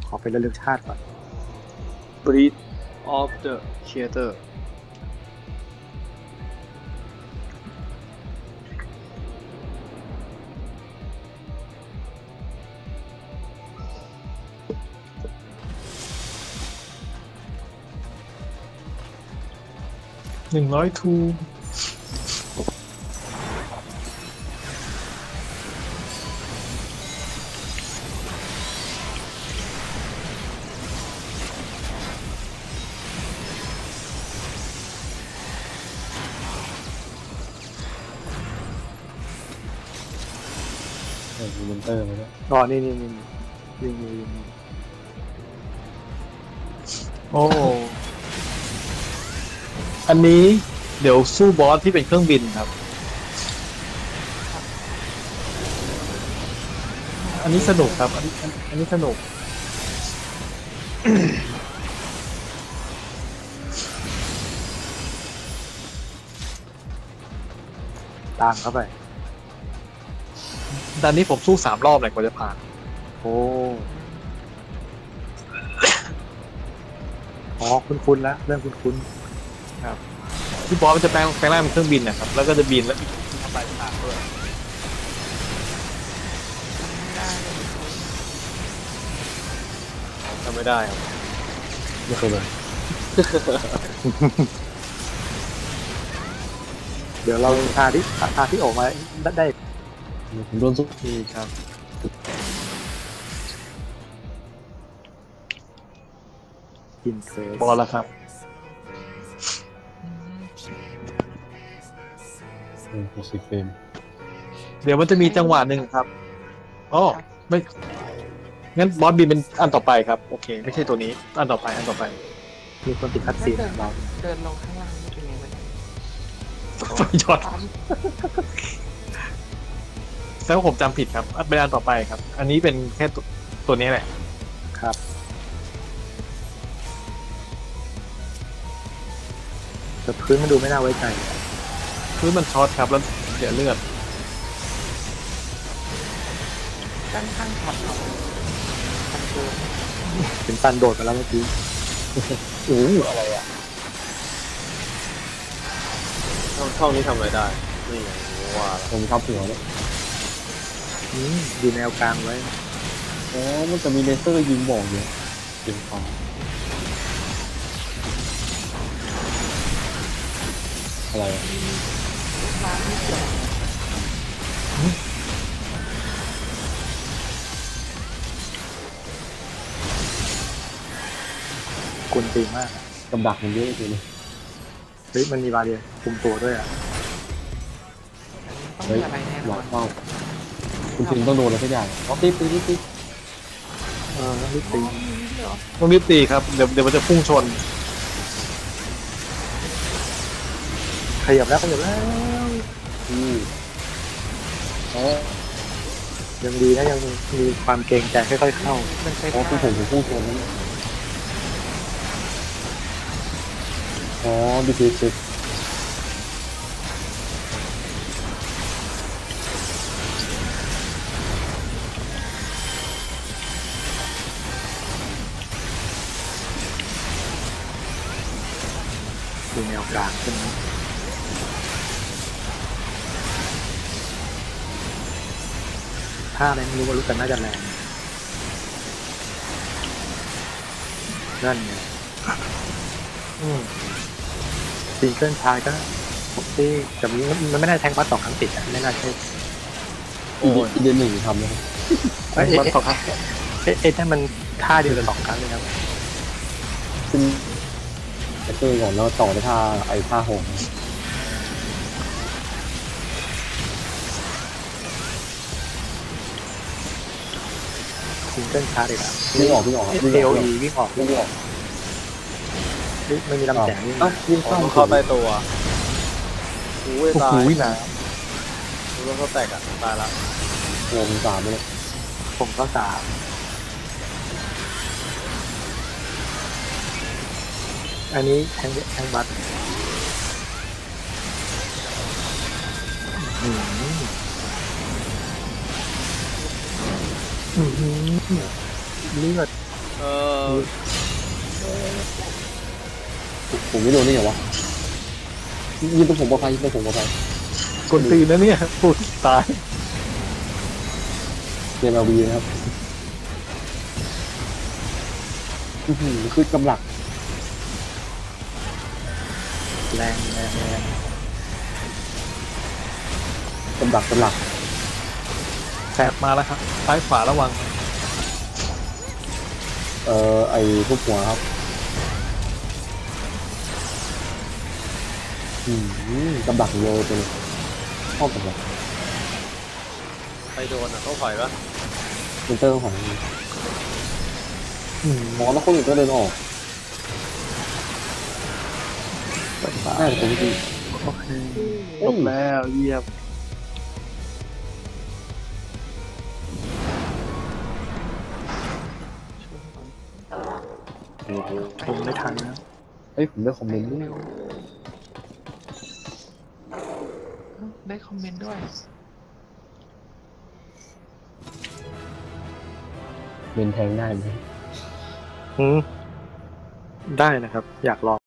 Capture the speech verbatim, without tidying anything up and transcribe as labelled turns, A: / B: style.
A: ขอไประลึกชาติก่อน
B: Breath of the Creator
C: หนึ่งร้อยทู
D: มีมอนเตอร์มาด้วย
A: อ๋อนี่นี่นี่ยิงยิงยิง
C: โอ้อันนี้เดี๋ยวสู้บอสที่เป็นเครื่องบินครับอันนี้สนุกครับอันนี้อันนี้สนุก
A: ตามเข้าไป
C: ตอนนี้ผมสู้สามรอบเลยกว่าจะผ่าน
A: โอ้อ๋อคุ้นๆแล้วเรื่องคุ้น
C: ครับที่บอสมันจะแปลงแปลงร่างเป็นเครื่องบินนะครับแล้วก็จะบินแล้วมีทำลายทางด้วยทำไม่ได้ครับ
D: ไม่เคยเลย
A: ๆเดี๋ยวเราทาที่ทาที่ออกมาได้ได้
D: ผมโดนซุก
C: นี่ครับ
A: กินเซส
C: บอสแล้วครับ
D: หกสิบเฟรม
C: เดี๋ยวมันจะมีจังหวะหนึ่งครับอ๋อไม่งั้นบอสบินเป็นอันต่อไปครับโอเคไม่ใช่ตัวนี้อันต่อไปอันต่อไป
A: มีคนติดคัดซีนของเรา
E: เดินลงข้างล่างนี่เป็นไงมัน
C: ไฟช็อตแล้วผมจำผิดครับเป็นอันต่อไปครับ อันนี้เป็นแค่ตัวตัวนี้แหละ
A: ครับแต่พื้นมันดูไม่น่าไว้ใจ
C: คือมันช็อตครับแล้วเสียเลือด
E: ด้านข้างถัดเราทันเกิน
A: ถึงตันโดดมาแล้วเมื่อกี้
D: โอ้อะไรอ่ะ
B: ช่องช่องนี้ทำอะไรได้นี่ไงว่าแล้ว
D: ผมทับหัวแล้ว
A: อืมดูแนวกลางไว้
D: อ๋อมันจะมีเลเซอร์ยิงบอกอยู่ยิงฟ้าอะไรอ่ะ
E: ร้านที่เกี่ยว
A: กุนตีมาก
D: กำดักมันเยอะจริงเลย
A: เฮ้ยมันมีบาเรียคุมตัวด้วยอ่ะ
E: ต้อง
D: เฮ้ย
E: มีอะไรแน่น
D: ห
E: อ
D: วาน ดเป้าคุณถึงต้องโดนอะไรสักอย่างอ๋อตีตีตีตี
A: เออรีบตี
C: ต้องรีบตีครับเดี๋ยวเดี๋ยวมันจะพุ่งชน
A: ขยับแล้วขยับแล้ว
D: อืออ๋อ
A: ยังดีนะยังมีความเกรงใจค่อยๆเข้า
E: มันใช้
D: อ๋อ
E: ผ้า
D: คือผมจะพูดตรงนั้นอ๋อดีทีเช็ค
A: ดูแนวกลางขึ้นนะถ้าอะไรไม่รู้ว่ารู้กันน่าจะแรงนั่นไง
C: อืม
A: ซิงเกิลชายก็ผมที่แต่มันมันไม่ได้แทงบัสสองครั้งติดอะไม่น่าใช่
D: อีกอีกเดือนหนึ่งทำนะครับ
A: เอ้ย
C: มัน
A: เอ๊ะ
C: ต่อครับ
A: เอ๊ะเอ๊ะนั่นมันท่าเดียวกันสองครั้งเลยครับ
D: ขึ้นเลเซอร์ก่อนแล้วต่อด้วยท่าไอ้ท่าโหง
A: ซิงเกิลชาร์จอีกแล้ว
D: วิ่งออกวิ่งออก
A: เอ
D: วิ่ง
A: โอ
D: ออก
A: อีวิ่งออก
D: วิ่งออก
A: เฮ้ยไม่มีลำแสงวิ่ง
D: อ่ะวิ่ง
B: ต้
D: เข้า
B: องเข้าใต้ตัวอุ้ย
C: โอ้
B: ตา
C: โห
B: ย
C: หนา
B: รู้ว่าเขาแตกอ่ะตายละ
D: วงสามไปเลย
A: ผมก็สามอันนี้แทงแทงบัสอืมอืมเลือด
B: เออ
D: ผมไม่โดนนี่เหรอวะยิงตรงผมปลอดภัยยิงตรงผมปลอดภัย
C: คนตีนนะเนี่ยพูดตาย
D: เกมเอลบีนะครับอื้อหือคือกำลัง
A: แรงแรงแรง
D: กำลังกำลัง
C: แสบมาแล้วครับซ้ายขวาระวัง
D: เอ่อไอ้ทุบหัวครับอืมกำลังโยไปเลยชอบกำลัง
B: ใครโดนอ่ะเขาปล่อยปะ
D: เซนเตอร์ของอืมมองแล้วคนอื่นก็เดินออกน่าจะเป็นที่
C: โอเค
D: เอ้
C: จ
D: ย
C: บแล้วเยี่ยม
A: ผมไม่ทันนะ
D: เฮ้ยผมได้คอมเมนต์ด้วย
E: ได้คอมเมนต์ด้วย
D: เมนแทงได้ไหม
A: อืมได้นะครับ อยากลอง